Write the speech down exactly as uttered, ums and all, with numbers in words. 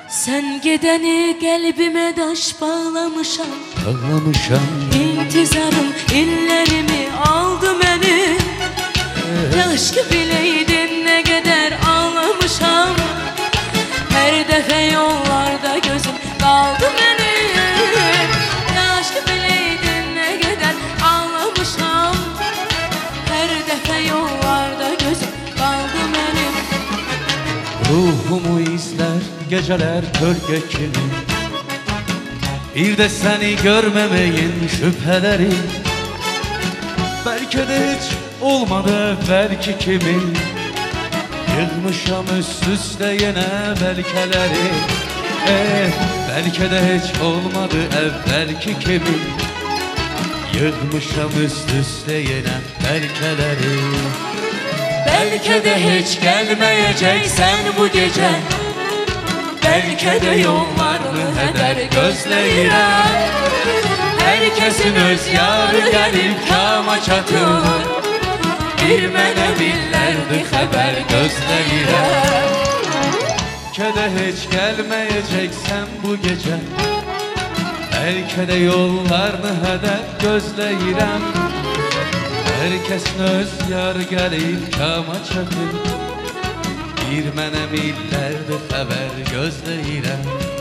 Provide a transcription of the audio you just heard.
Sen gedəni qəlbimə daş bağlamışam, Bağlamışam. İntizarım illərimi aldı məni. Keşke bileydin ne kadar ağlamışam. Her dəfə yollarda gözüm qaldı mənim. Keşke bileydin ne kadar ağlamışam. Her dəfə yollarda gözüm qaldı mənim. Ruhumu izler geceler gölge kimi, bir de seni görmemeyin şüpheleri. Belki de hiç olmadı belki kimi, yığmışam üst üste yine belkeleri. Eh, belki de hiç olmadı evvelki kimi, yığmışam üst üste yine belkeleri. Belki de hiç gelmeyeceksen bu gece, belki de yollarını heder gözleyirəm. Herkesin öz yarı gəlib kama çatır, bir mənə billərdi xəbər gözləyirəm. Belki de hiç gelmeyeceksen bu gece, belki de yollarını heder gözleyirəm. Herkesin öz yarı gəlib kama çatır, bir mənə millərdi xəbər gözləyirəm.